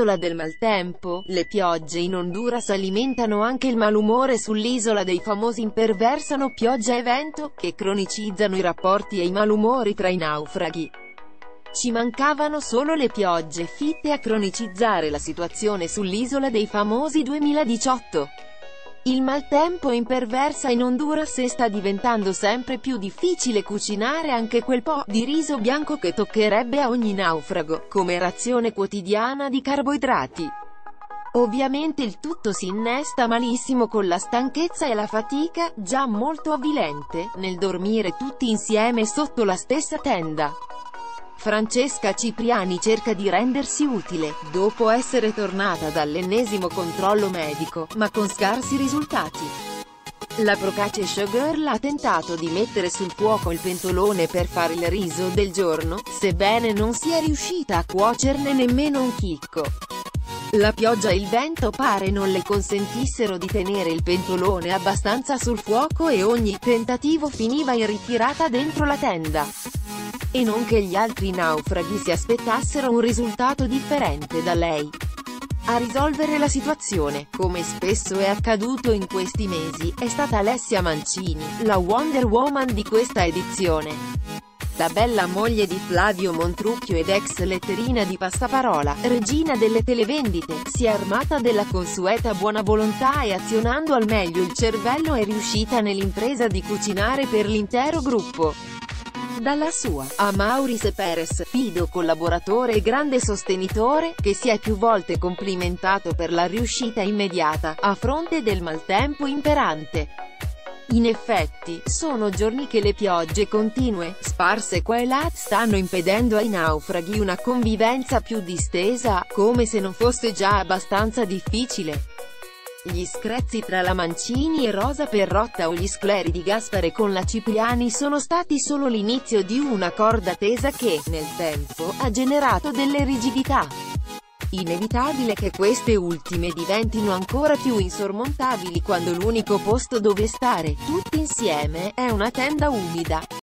sull'isola del maltempo, le piogge in Honduras alimentano anche il malumore sull'isola dei famosi imperversano pioggia e vento, che cronicizzano i rapporti e i malumori tra i naufraghi. Ci mancavano solo le piogge fitte a cronicizzare la situazione sull'isola dei famosi 2018. Il maltempo imperversa in Honduras e sta diventando sempre più difficile cucinare anche quel po' di riso bianco che toccherebbe a ogni naufrago, come razione quotidiana di carboidrati. Ovviamente il tutto si innesta malissimo con la stanchezza e la fatica, già molto avvilente, nel dormire tutti insieme sotto la stessa tenda. Francesca Cipriani cerca di rendersi utile, dopo essere tornata dall'ennesimo controllo medico, ma con scarsi risultati. La procace showgirl ha tentato di mettere sul fuoco il pentolone per fare il riso del giorno, sebbene non sia riuscita a cuocerne nemmeno un chicco. La pioggia e il vento pare non le consentissero di tenere il pentolone abbastanza sul fuoco e ogni tentativo finiva in ritirata dentro la tenda. E non che gli altri naufraghi si aspettassero un risultato differente da lei. A risolvere la situazione, come spesso è accaduto in questi mesi, è stata Alessia Mancini, la Wonder Woman di questa edizione. La bella moglie di Flavio Montrucchio ed ex letterina di Passaparola, regina delle televendite, si è armata della consueta buona volontà e azionando al meglio il cervello è riuscita nell'impresa di cucinare per l'intero gruppo. Dalla sua, a Maurice Perez, fido collaboratore e grande sostenitore, che si è più volte complimentato per la riuscita immediata, a fronte del maltempo imperante. In effetti, sono giorni che le piogge continue, sparse qua e là, stanno impedendo ai naufraghi una convivenza più distesa, come se non fosse già abbastanza difficile. Gli screzi tra la Mancini e Rosa Perrotta o gli scleri di Gaspare con la Cipriani sono stati solo l'inizio di una corda tesa che, nel tempo, ha generato delle rigidità. Inevitabile che queste ultime diventino ancora più insormontabili quando l'unico posto dove stare, tutti insieme, è una tenda umida.